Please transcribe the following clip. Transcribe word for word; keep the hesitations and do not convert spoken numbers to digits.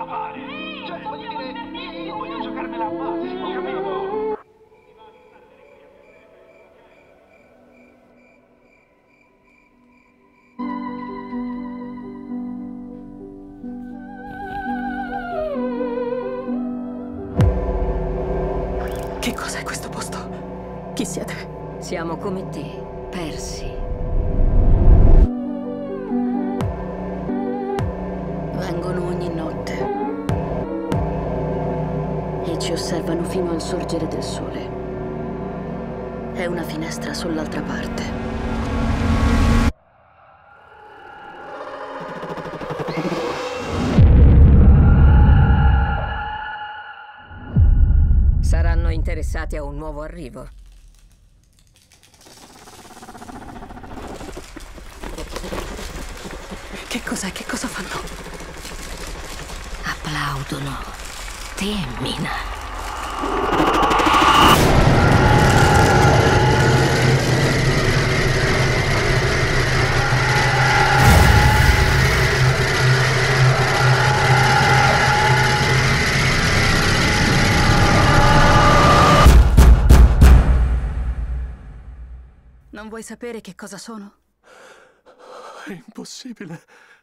fare? Cioè, voglio dire, io voglio giocarmela al massimo, capito? Che cos'è questo posto? Chi siete? Siamo come te, persi. Vengono ogni notte e ci osservano fino al sorgere del sole. È una finestra sull'altra parte. Saranno interessati a un nuovo arrivo. Che cos'è? Che cosa fanno? Applaudono. Temmina. Non vuoi sapere che cosa sono? È impossibile.